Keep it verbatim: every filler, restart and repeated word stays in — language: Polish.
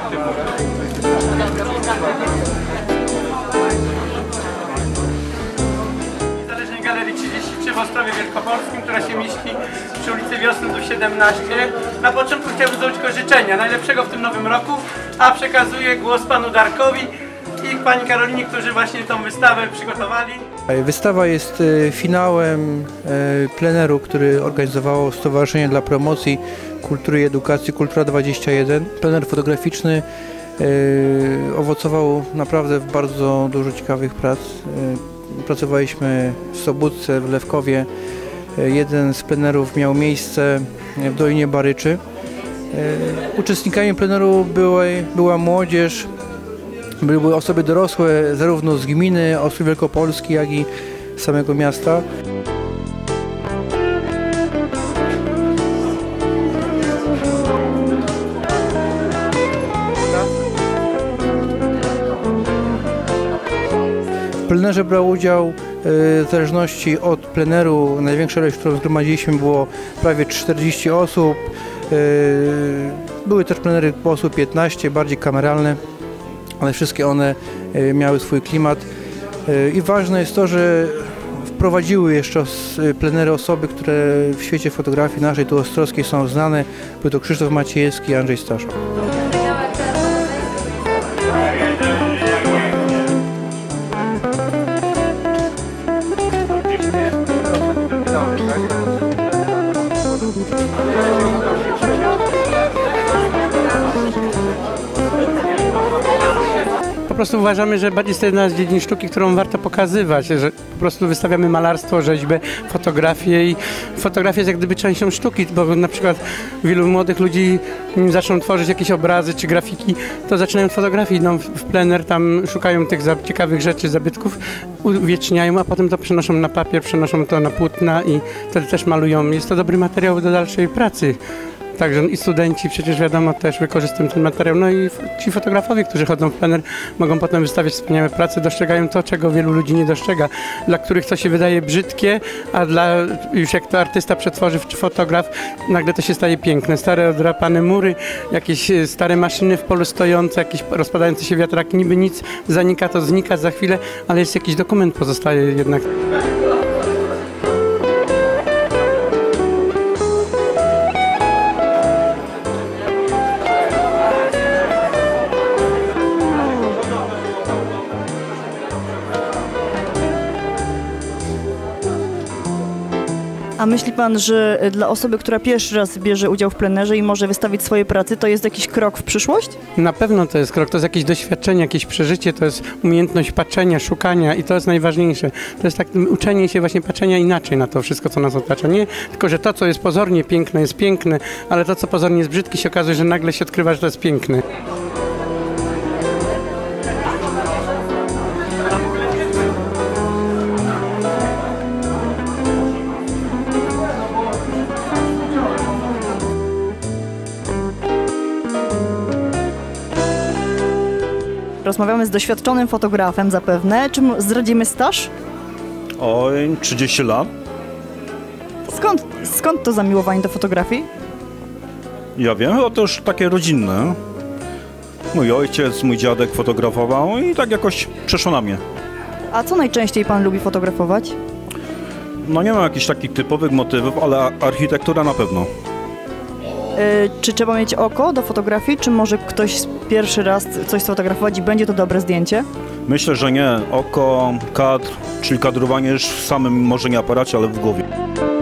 Niezależnej Galerii trzydzieści trzy w Ostrowie Wielkopolskim, która się mieści przy ulicy Wiosny tu siedemnaście. Na początku chciałbym złożyć tylko życzenia najlepszego w tym nowym roku, a przekazuję głos panu Darkowi i pani Karolinie, którzy właśnie tą wystawę przygotowali. Wystawa jest finałem pleneru, który organizowało Stowarzyszenie dla Promocji Kultury i Edukacji Kultura dwadzieścia jeden. Plener fotograficzny owocował naprawdę w bardzo dużo ciekawych prac. Pracowaliśmy w Sobótce, w Lewkowie. Jeden z plenerów miał miejsce w Dolinie Baryczy. Uczestnikami pleneru były, była młodzież, były osoby dorosłe zarówno z gminy Ostrów Wielkopolski, jak i z samego miasta. W plenerze brał udział w zależności od pleneru, największa ilość, którą zgromadziliśmy, było prawie czterdzieści osób. Były też plenery po osób piętnaście, bardziej kameralne, ale wszystkie one miały swój klimat. I ważne jest to, że wprowadziły jeszcze plenery osoby, które w świecie fotografii naszej, tu ostrowskiej, są znane. Był to Krzysztof Maciejewski i Andrzej Staszak. Po prostu uważamy, że jest to jedna z dziedzin sztuki, którą warto pokazywać, że po prostu wystawiamy malarstwo, rzeźbę, fotografię i fotografia jest jak gdyby częścią sztuki, bo na przykład wielu młodych ludzi, nim zaczną tworzyć jakieś obrazy czy grafiki, to zaczynają od fotografii, idą w plener, tam szukają tych ciekawych rzeczy, zabytków, uwieczniają, a potem to przenoszą na papier, przenoszą to na płótna i wtedy też malują. Jest to dobry materiał do dalszej pracy. Także i studenci przecież wiadomo też wykorzystują ten materiał, no i ci fotografowie, którzy chodzą w plener, mogą potem wystawiać wspaniałe prace, dostrzegają to, czego wielu ludzi nie dostrzega, dla których to się wydaje brzydkie, a dla już jak to artysta przetworzy czy fotograf, nagle to się staje piękne. Stare odrapane mury, jakieś stare maszyny w polu stojące, jakieś rozpadające się wiatraki, niby nic, zanika to, znika za chwilę, ale jest jakiś dokument, pozostaje jednak. A myśli pan, że dla osoby, która pierwszy raz bierze udział w plenerze i może wystawić swoje prace, to jest jakiś krok w przyszłość? Na pewno to jest krok, to jest jakieś doświadczenie, jakieś przeżycie, to jest umiejętność patrzenia, szukania i to jest najważniejsze. To jest tak uczenie się właśnie patrzenia inaczej na to wszystko, co nas otacza. Nie tylko, że to, co jest pozornie piękne, jest piękne, ale to, co pozornie jest brzydkie, się okazuje, że nagle się odkrywa, że to jest piękne. Rozmawiamy z doświadczonym fotografem zapewne. Czym zdradzimy staż? Oj, trzydzieści lat. Skąd, skąd to zamiłowanie do fotografii? Ja wiem, chyba to już takie rodzinne. Mój ojciec, mój dziadek fotografował i tak jakoś przeszło na mnie. A co najczęściej pan lubi fotografować? No nie ma jakichś takich typowych motywów, ale architektura na pewno. Yy, czy trzeba mieć oko do fotografii, czy może ktoś pierwszy raz coś sfotografować i będzie to dobre zdjęcie? Myślę, że nie. Oko, kadr, czyli kadrowanie już w samym może nie aparacie, ale w głowie.